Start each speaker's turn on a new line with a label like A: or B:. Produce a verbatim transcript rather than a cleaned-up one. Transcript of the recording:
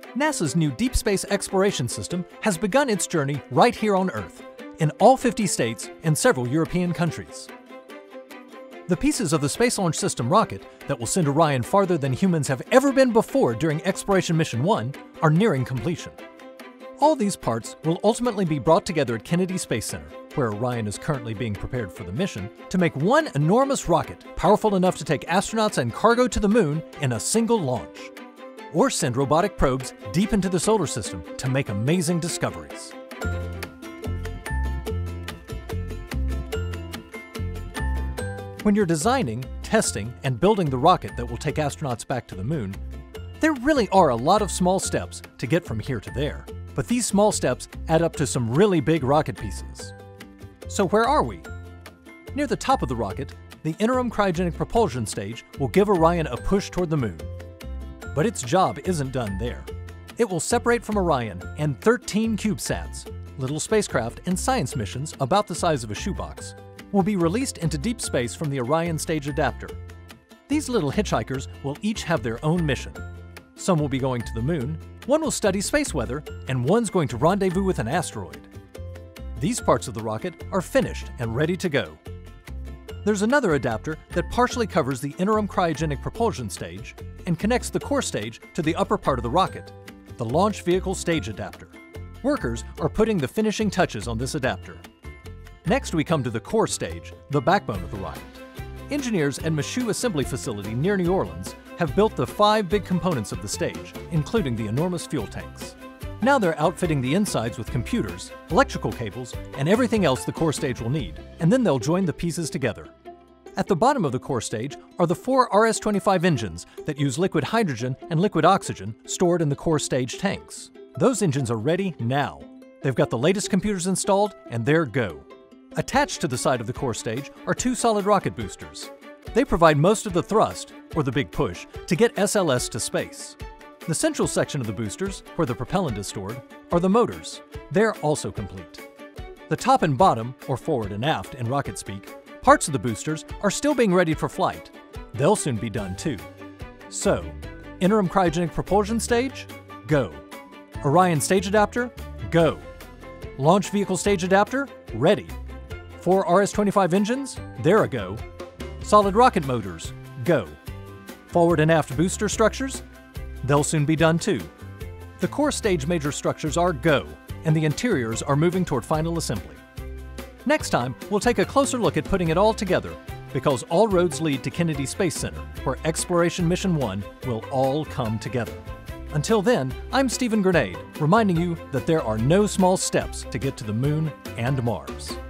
A: NASA's new deep space exploration system has begun its journey right here on Earth, in all fifty states and several European countries. The pieces of the Space Launch System rocket that will send Orion farther than humans have ever been before during Exploration Mission one are nearing completion. All these parts will ultimately be brought together at Kennedy Space Center, where Orion is currently being prepared for the mission, to make one enormous rocket powerful enough to take astronauts and cargo to the moon in a single launch. Or send robotic probes deep into the solar system to make amazing discoveries. When you're designing, testing, and building the rocket that will take astronauts back to the moon, there really are a lot of small steps to get from here to there. But these small steps add up to some really big rocket pieces. So where are we? Near the top of the rocket, the interim cryogenic propulsion stage will give Orion a push toward the moon. But its job isn't done there. It will separate from Orion and thirteen CubeSats, little spacecraft and science missions about the size of a shoebox, will be released into deep space from the Orion stage adapter. These little hitchhikers will each have their own mission. Some will be going to the moon, one will study space weather, and one's going to rendezvous with an asteroid. These parts of the rocket are finished and ready to go. There's another adapter that partially covers the interim cryogenic propulsion stage and connects the core stage to the upper part of the rocket, the launch vehicle stage adapter. Workers are putting the finishing touches on this adapter. Next, we come to the core stage, the backbone of the rocket. Engineers at Michoud Assembly Facility near New Orleans have built the five big components of the stage, including the enormous fuel tanks. Now they're outfitting the insides with computers, electrical cables, and everything else the core stage will need, and then they'll join the pieces together. At the bottom of the core stage are the four R S twenty-five engines that use liquid hydrogen and liquid oxygen stored in the core stage tanks. Those engines are ready now. They've got the latest computers installed, and they're go. Attached to the side of the core stage are two solid rocket boosters. They provide most of the thrust, or the big push, to get S L S to space. The central section of the boosters, where the propellant is stored, are the motors. They're also complete. The top and bottom, or forward and aft in rocket speak, parts of the boosters are still being readied for flight. They'll soon be done too. So, interim cryogenic propulsion stage? Go. Orion stage adapter? Go. Launch vehicle stage adapter? Ready. Four R S twenty-five engines? They're a go. Solid rocket motors? Go. Forward and aft booster structures? They'll soon be done too. The core stage major structures are go, and the interiors are moving toward final assembly. Next time, we'll take a closer look at putting it all together, because all roads lead to Kennedy Space Center, where Exploration Mission one will all come together. Until then, I'm Stephen Grenade, reminding you that there are no small steps to get to the moon and Mars.